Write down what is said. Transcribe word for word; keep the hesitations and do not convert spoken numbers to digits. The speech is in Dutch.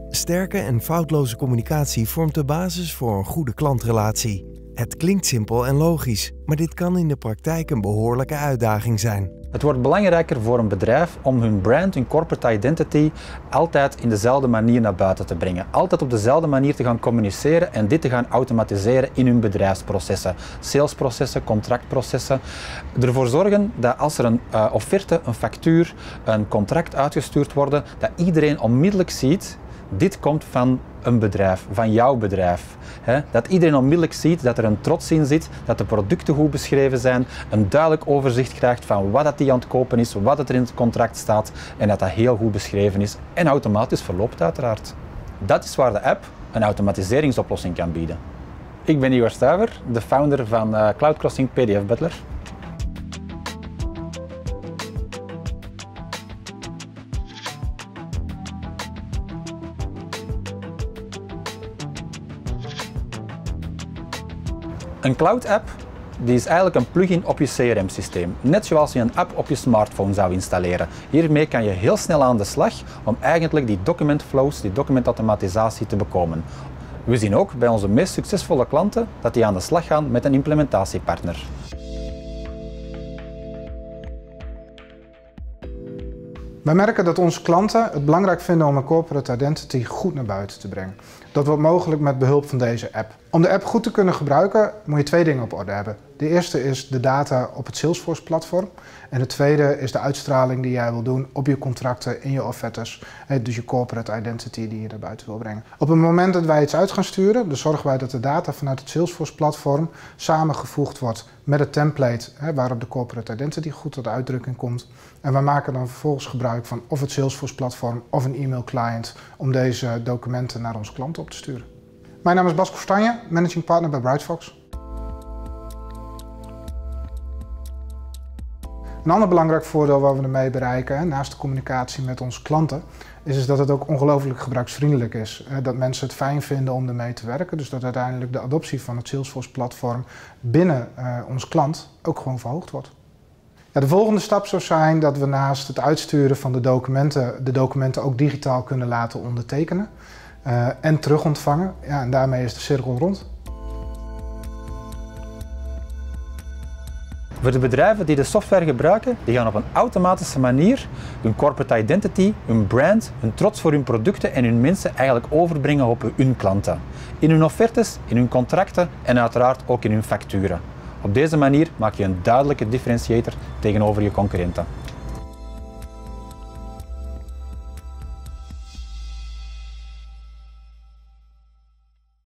Sterke en foutloze communicatie vormt de basis voor een goede klantrelatie. Het klinkt simpel en logisch, maar dit kan in de praktijk een behoorlijke uitdaging zijn. Het wordt belangrijker voor een bedrijf om hun brand, hun corporate identity, altijd in dezelfde manier naar buiten te brengen. Altijd op dezelfde manier te gaan communiceren en dit te gaan automatiseren in hun bedrijfsprocessen. Salesprocessen, contractprocessen. Ervoor zorgen dat als er een uh, offerte, een factuur, een contract uitgestuurd worden, dat iedereen onmiddellijk ziet: dit komt van een bedrijf, van jouw bedrijf. He, dat iedereen onmiddellijk ziet dat er een trots in zit, dat de producten goed beschreven zijn, een duidelijk overzicht krijgt van wat dat die aan het kopen is, wat het er in het contract staat en dat dat heel goed beschreven is en automatisch verloopt uiteraard. Dat is waar de app een automatiseringsoplossing kan bieden. Ik ben Igor Stuyver, de founder van uh, Cloud Crossing P D F Butler. Een cloud-app die is eigenlijk een plugin op je C R M-systeem. Net zoals je een app op je smartphone zou installeren. Hiermee kan je heel snel aan de slag om eigenlijk die documentflows, die documentautomatisatie te bekomen. We zien ook bij onze meest succesvolle klanten dat die aan de slag gaan met een implementatiepartner. Wij merken dat onze klanten het belangrijk vinden om een corporate identity goed naar buiten te brengen. Dat wordt mogelijk met behulp van deze app. Om de app goed te kunnen gebruiken moet je twee dingen op orde hebben. De eerste is de data op het Salesforce platform. En de tweede is de uitstraling die jij wil doen op je contracten, in je offertes. Dus je corporate identity die je naar buiten wil brengen. Op het moment dat wij iets uit gaan sturen, dan zorgen wij dat de data vanuit het Salesforce platform samengevoegd wordt met het template waarop de corporate identity goed tot uitdrukking komt. En wij maken dan vervolgens gebruik van of het Salesforce platform of een e-mail client om deze documenten naar onze klanten op te sturen. Mijn naam is Bas Kostanje, managing partner bij Brightfox. Een ander belangrijk voordeel wat we ermee bereiken, naast de communicatie met onze klanten, is dat het ook ongelooflijk gebruiksvriendelijk is. Dat mensen het fijn vinden om ermee te werken, dus dat uiteindelijk de adoptie van het Salesforce platform binnen uh, onze klant ook gewoon verhoogd wordt. Ja, de volgende stap zou zijn dat we naast het uitsturen van de documenten, de documenten ook digitaal kunnen laten ondertekenen uh, en terugontvangen. Ja, en daarmee is de cirkel rond. Voor de bedrijven die de software gebruiken, die gaan op een automatische manier hun corporate identity, hun brand, hun trots voor hun producten en hun mensen eigenlijk overbrengen op hun klanten. In hun offertes, in hun contracten en uiteraard ook in hun facturen. Op deze manier maak je een duidelijke differentiator tegenover je concurrenten.